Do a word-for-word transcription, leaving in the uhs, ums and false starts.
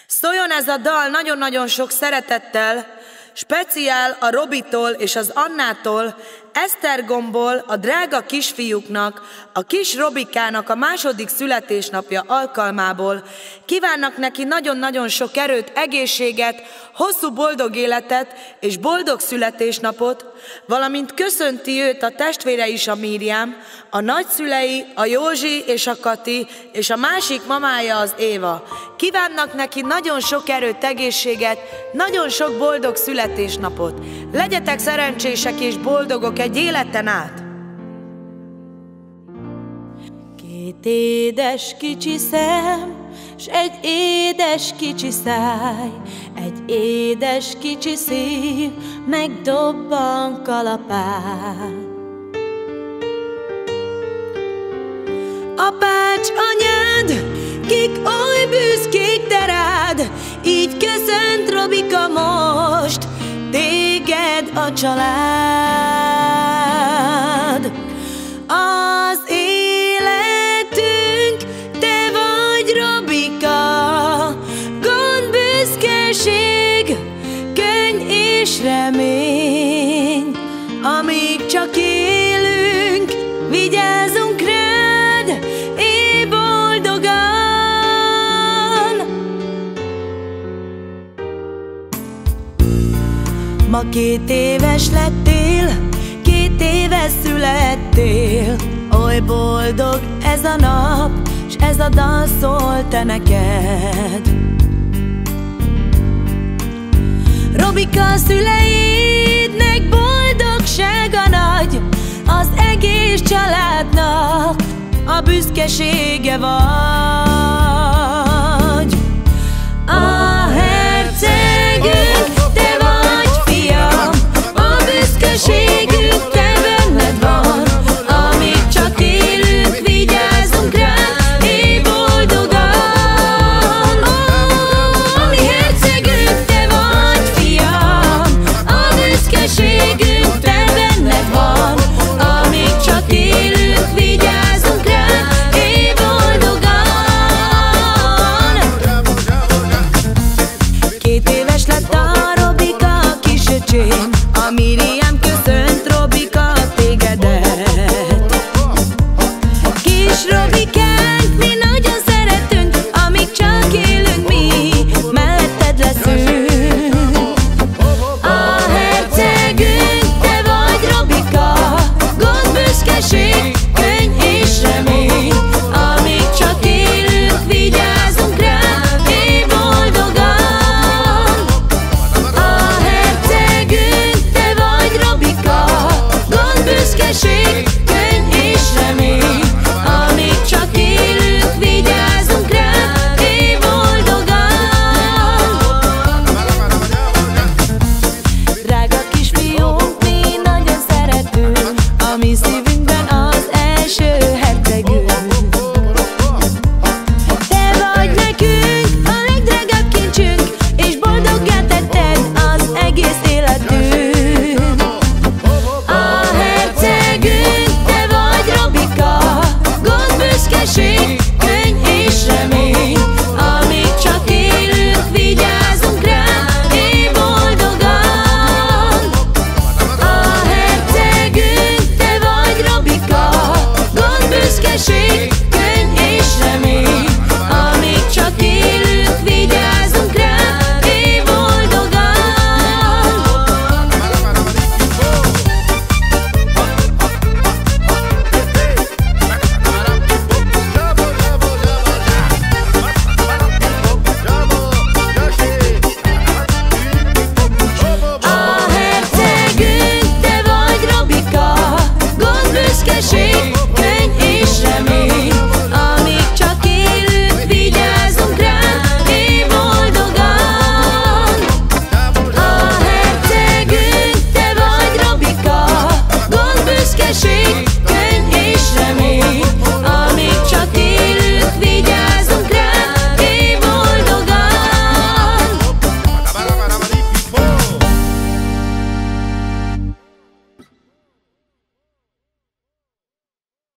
Szóljon ez a dal nagyon-nagyon sok szeretettel, speciál a Robitól és az Annától, Esztergomból a drága kisfiúknak, a kis Robikának a második születésnapja alkalmából. Kívánnak neki nagyon-nagyon sok erőt, egészséget, hosszú boldog életet és boldog születésnapot, valamint köszönti őt a testvére is, a Miriam, a nagyszülei, a Józsi és a Kati, és a másik mamája, az Éva. Kívánnak neki nagyon sok erőt, egészséget, nagyon sok boldog születésnapot. Legyetek szerencsések és boldogok egy életen át! Két édes kicsi szem, s egy édes kicsi száj, egy édes kicsi szív, megdobban kalapál. Apács, anyád, kik oly büszkék te rád, így köszönt Robika most, téged a család. Az életünk, te vagy Robika, gond, büszkeség, könny és remény. Amíg csak élünk, vigyázzunk rád, élj boldogan. Ma két éves lettél, két éves születtél, oly boldog ez a nap, s ez a dal szól te neked. Robika, szüleidnek boldogsága nagy, az egész családnak a büszkesége vagy. A hercegünk, te vagy fiam, a büszkeségünk te benned van. Amíg csak élünk, vigyázzunk rád, élj boldogan. A mi hercegünk, te vagy fiam, a büszkeségünk te benned van. Amíg csak élünk, vigyázzunk rád, élj boldogan. Két éves lett a Robika, a kis öcsém,